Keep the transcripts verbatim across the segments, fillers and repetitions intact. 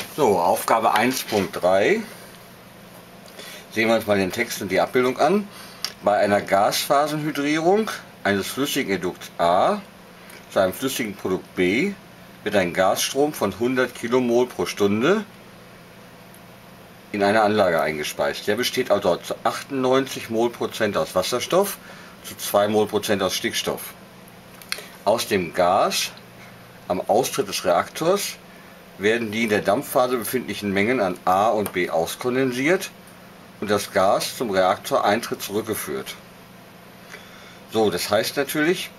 So, Aufgabe eins Punkt drei. Sehen wir uns mal den Text und die Abbildung an. Bei einer Gasphasenhydrierung eines flüssigen Edukts A zu einem flüssigen Produkt B wird ein Gasstrom von hundert Kilomol pro Stunde in eine Anlage eingespeist. Der besteht also zu achtundneunzig Mol Prozent aus Wasserstoff, zu zwei Mol Prozent aus Stickstoff. Aus dem Gas am Austritt des Reaktors werden die in der Dampfphase befindlichen Mengen an A und B auskondensiert und das Gas zum Reaktoreintritt zurückgeführt. So, das heißt natürlich,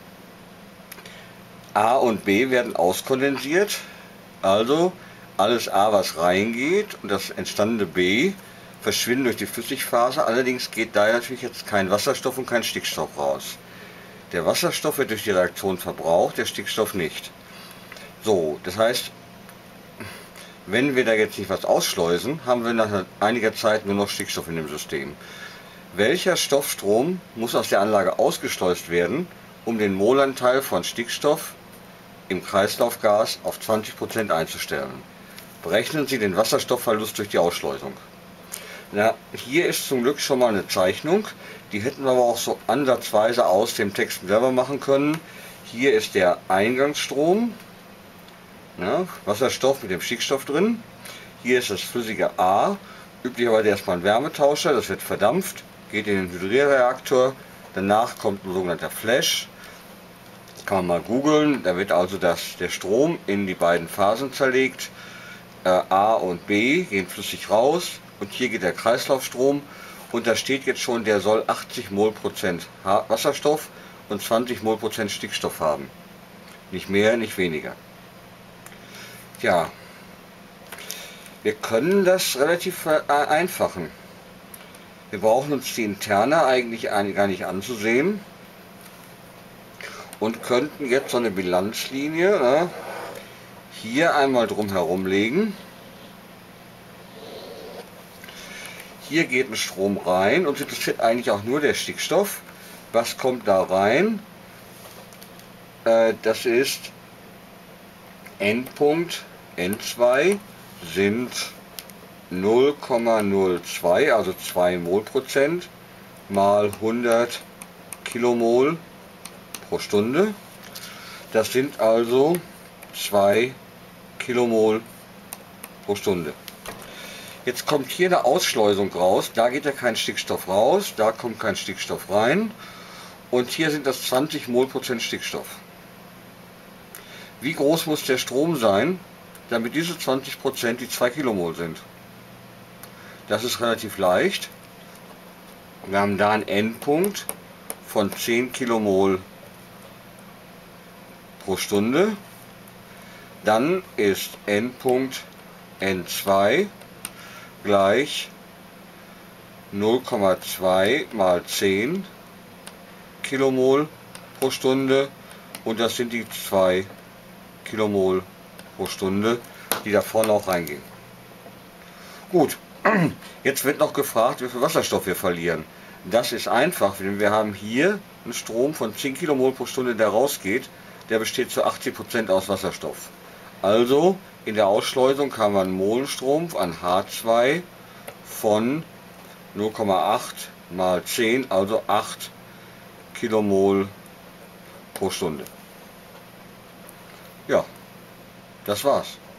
A und B werden auskondensiert, also alles A, was reingeht, und das entstandene B verschwinden durch die Flüssigphase. Allerdings geht da natürlich jetzt kein Wasserstoff und kein Stickstoff raus. Der Wasserstoff wird durch die Reaktion verbraucht, der Stickstoff nicht. So, das heißt, wenn wir da jetzt nicht was ausschleusen, haben wir nach einiger Zeit nur noch Stickstoff in dem System. Welcher Stoffstrom muss aus der Anlage ausgeschleust werden, um den Molanteil von Stickstoff im Kreislaufgas auf zwanzig Prozent einzustellen? Berechnen Sie den Wasserstoffverlust durch die Ausschleusung. Na, hier ist zum Glück schon mal eine Zeichnung, die hätten wir aber auch so ansatzweise aus dem Text selber machen können. Hier ist der Eingangsstrom, ja, Wasserstoff mit dem Stickstoff drin. Hier ist das flüssige A, üblicherweise erstmal ein Wärmetauscher, das wird verdampft, geht in den Hydrierreaktor, danach kommt ein sogenannter Flash. Das kann man mal googeln, da wird also das, der Strom in die beiden Phasen zerlegt. Äh, A und B gehen flüssig raus und hier geht der Kreislaufstrom und da steht jetzt schon, der soll achtzig Mol Prozent Wasserstoff und zwanzig Mol Prozent Stickstoff haben. Nicht mehr, nicht weniger. Ja, wir können das relativ vereinfachen. Wir brauchen uns die Interne eigentlich gar nicht anzusehen und könnten jetzt so eine Bilanzlinie, ne, hier einmal drum herum legen. Hier geht ein Strom rein und interessiert eigentlich auch nur der Stickstoff. Was kommt da rein? Äh, das ist Endpunkt N zwei sind null Komma null zwei, also zwei Mol Prozent mal hundert Kilomol pro Stunde. Das sind also zwei Kilomol pro Stunde. Jetzt kommt hier eine Ausschleusung raus, da geht ja kein Stickstoff raus, da kommt kein Stickstoff rein und hier sind das zwanzig Mol Prozent Stickstoff. Wie groß muss der Strom sein, damit diese zwanzig Prozent die zwei Kilomol sind? Das ist relativ leicht. Wir haben da einen Endpunkt von zehn Kilomol pro Stunde. Dann ist Endpunkt N zwei gleich null Komma zwei mal zehn Kilomol pro Stunde und das sind die zwei Kilomol pro Stunde, die da vorne auch reingehen. Gut, jetzt wird noch gefragt, wie viel Wasserstoff wir verlieren. Das ist einfach, denn wir haben hier einen Strom von zehn Kilomol pro Stunde, der rausgeht, der besteht zu achtzig Prozent aus Wasserstoff. Also in der Ausschleusung haben wir einen Molenstrom an H zwei von null Komma acht mal zehn, also acht Kilomol pro Stunde. Ja, das war's.